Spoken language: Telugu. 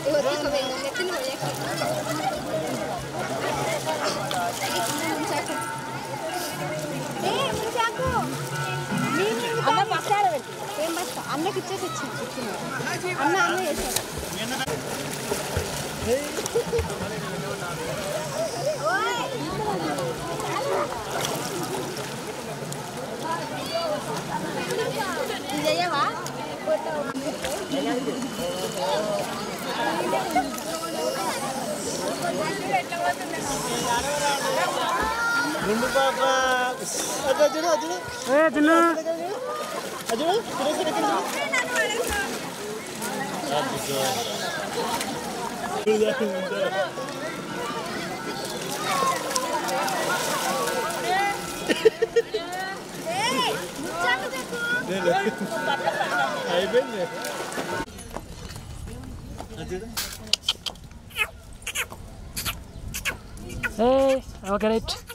అన్న బస్సాడ పెట్టి ఏం బస్తా అన్నకి ఇచ్చేసి ఇచ్చిన అన్న అన్న చేశాడు ఇది చెయ్యవా ముందు పాప అజుడు అజుడు ఏ చిన్న అజుడు అయిపోయింది అజుడు Hey, okay, right.